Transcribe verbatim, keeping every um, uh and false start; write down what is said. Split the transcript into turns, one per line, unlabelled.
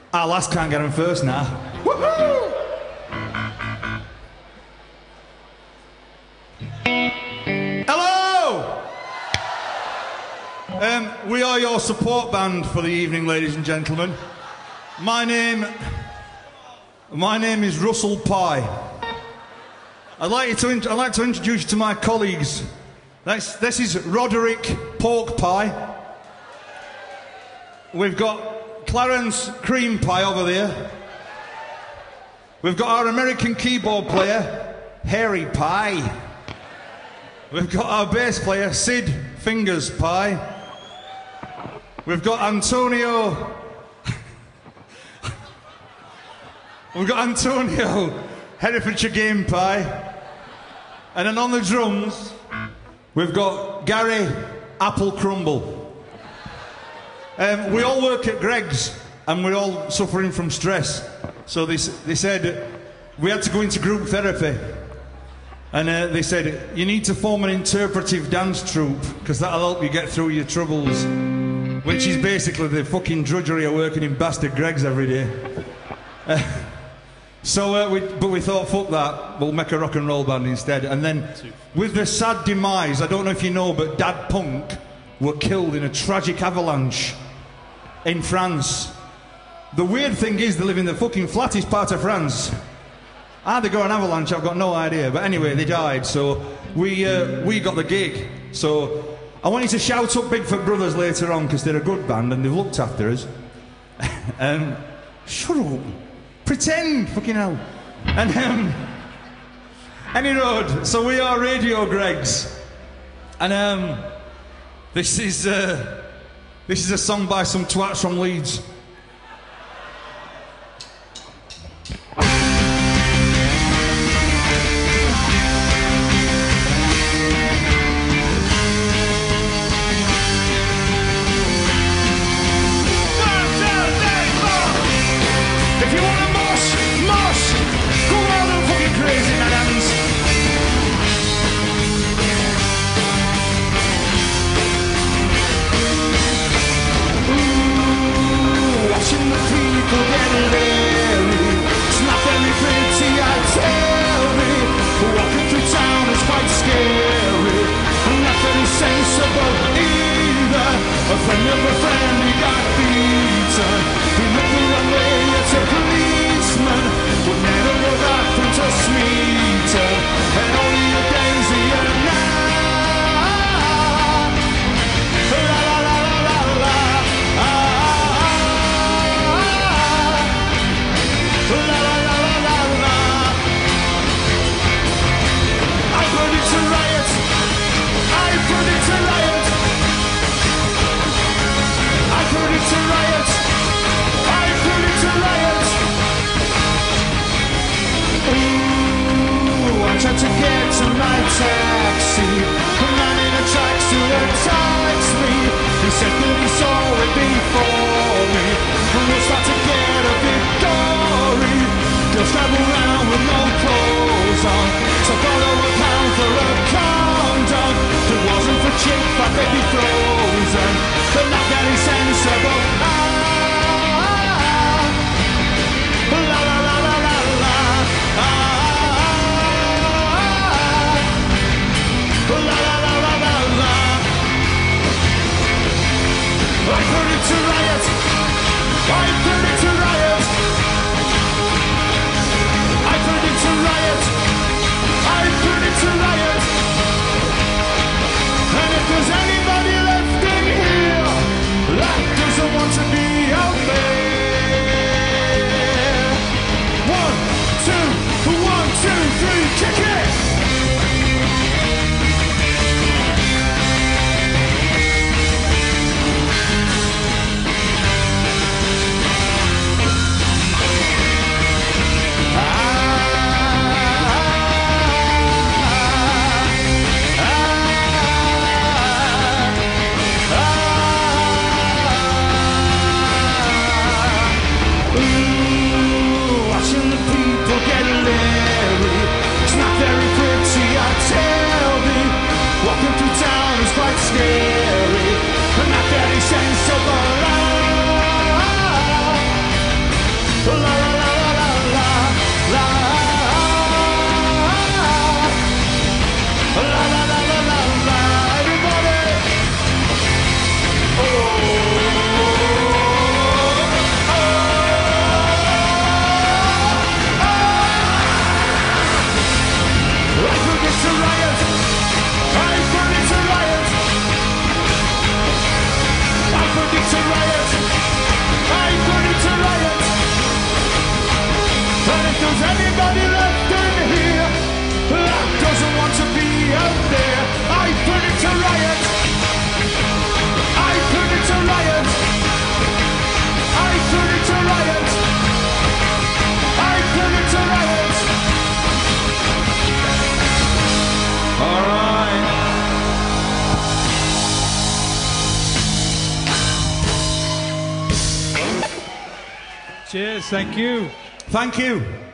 Our lass can't get him first now. Woohoo! Hello! Um, we are your support band for the evening, ladies and gentlemen. My name... My name is Russell Pye. I'd like, you to in I'd like to introduce you to my colleagues. That's, this is Roderick Pork Pie. We've got Clarence Cream Pie over there. We've got our American keyboard player, Hairy Pie. We've got our bass player, Sid Fingers Pie. We've got Antonio... We've got Antonio, Herefordshire Game Pie. And then on the drums, we've got Gary Apple Crumble. Um, we all work at Greggs, and we're all suffering from stress. So they, they said we had to go into group therapy. And uh, they said, you need to form an interpretive dance troupe, because that'll help you get through your troubles. Which is basically the fucking drudgery of working in bastard Greggs every day. Uh, So, uh, we, but we thought, fuck that, we'll make a rock and roll band instead. And then, with the sad demise, I don't know if you know, but Dad Punk were killed in a tragic avalanche in France. The weird thing is, they live in the fucking flattest part of France. How they got an avalanche, I've got no idea. But anyway, they died, so we, uh, we got the gig. So, I want you to shout up Bigfoot Brothers later on, because they're a good band and they've looked after us. um, shut up. Pretend, fucking hell. And, um, any road, so we are RadioGreggs. And, um, this is, uh, this is a song by some twats from Leeds.
A friend of a friend, he got beaten. He looked the wrong way at a policeman. Would never go back from to Smeaton. And only a daisy and now. La la la la la la. La la la la la la. I put it to riot. I put it to riot. I put it to riot. I put it to riot. Ooh, I tried to get to my taxi. The man in a tracksuit attacks me. He said that he saw it before me. And we'll start to get a bit gory. Girls travel around with no clothes on. So follow a pound for a condom. If it wasn't for chick fat, they'd be frozen. But not getting sensible. Ah, la la la la la la. Ah, la la la la la la. I put it to riot. I put it to riot. I put it to riot. I put it to riot. And if there's anybody left in here that doesn't want to be out there, one, two, one, two, three, kick it!
Cheers, thank you.
Thank you.